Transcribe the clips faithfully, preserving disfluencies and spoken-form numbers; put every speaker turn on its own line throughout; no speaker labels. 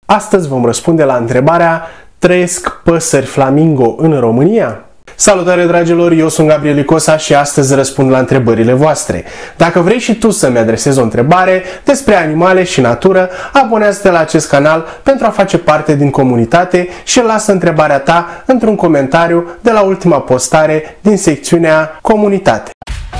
Astăzi vom răspunde la întrebarea: trăiesc păsări flamingo în România? Salutare, dragilor, eu sunt Gabriel Icosa și astăzi răspund la întrebările voastre. Dacă vrei și tu să-mi adresezi o întrebare despre animale și natură, abonează-te la acest canal pentru a face parte din comunitate și lasă întrebarea ta într-un comentariu de la ultima postare din secțiunea Comunitate.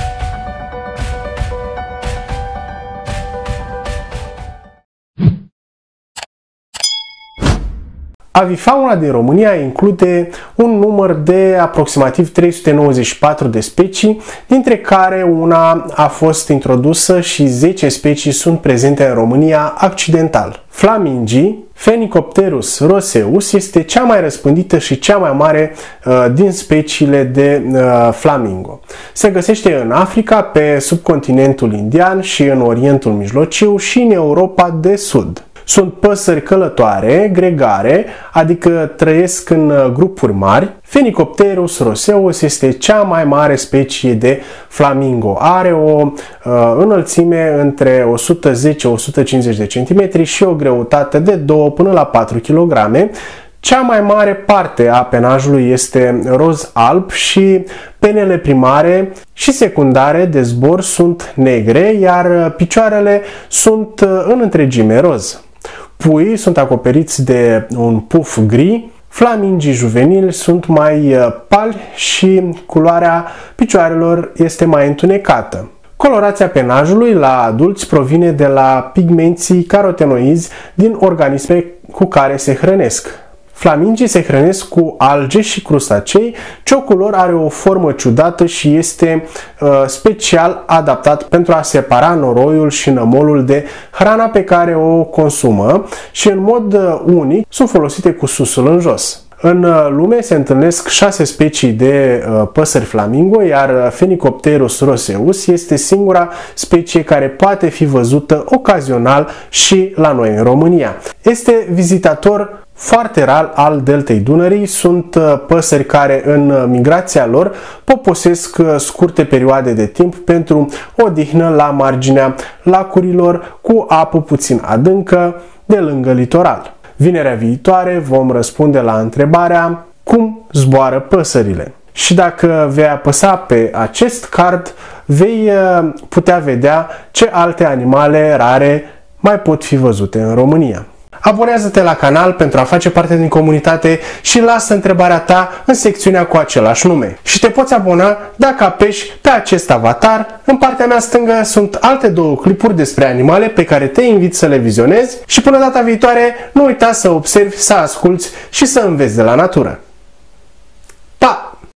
Avifauna din România include un număr de aproximativ trei sute nouăzeci și patru de specii, dintre care una a fost introdusă și zece specii sunt prezente în România accidental. Flamingii, Phenicopterus roseus, este cea mai răspândită și cea mai mare uh, din speciile de uh, flamingo. Se găsește în Africa, pe subcontinentul indian și în Orientul Mijlociu și în Europa de Sud. Sunt păsări călătoare, gregare, adică trăiesc în grupuri mari. Phenicopterus roseus este cea mai mare specie de flamingo. Are o uh, înălțime între o sută zece - o sută cincizeci de centimetri și o greutate de doi până la patru kilograme. Cea mai mare parte a penajului este roz-alb și penele primare și secundare de zbor sunt negre, iar picioarele sunt în întregime roz. Puii sunt acoperiți de un puf gri. Flamingii juvenili sunt mai pali și culoarea picioarelor este mai întunecată. Colorația penajului la adulți provine de la pigmenții carotenoizi din organisme cu care se hrănesc. Flamingii se hrănesc cu alge și crustacei. Ciocul lor are o formă ciudată și este uh, special adaptat pentru a separa noroiul și nămolul de hrana pe care o consumă și în mod uh, unic sunt folosite cu susul în jos. În lume se întâlnesc șase specii de uh, păsări flamingo, iar Phenicopterus roseus este singura specie care poate fi văzută ocazional și la noi în România. Este vizitator foarte rar al deltei Dunării. Sunt păsări care în migrația lor poposesc scurte perioade de timp pentru odihnă la marginea lacurilor cu apă puțin adâncă de lângă litoral. Vinerea viitoare vom răspunde la întrebarea: cum zboară păsările? Și dacă vei apăsa pe acest card, vei putea vedea ce alte animale rare mai pot fi văzute în România. Abonează-te la canal pentru a face parte din comunitate și lasă întrebarea ta în secțiunea cu același nume. Și te poți abona dacă apeși pe acest avatar. În partea mea stângă sunt alte două clipuri despre animale pe care te invit să le vizionezi și până data viitoare nu uita să observi, să asculți și să înveți de la natură.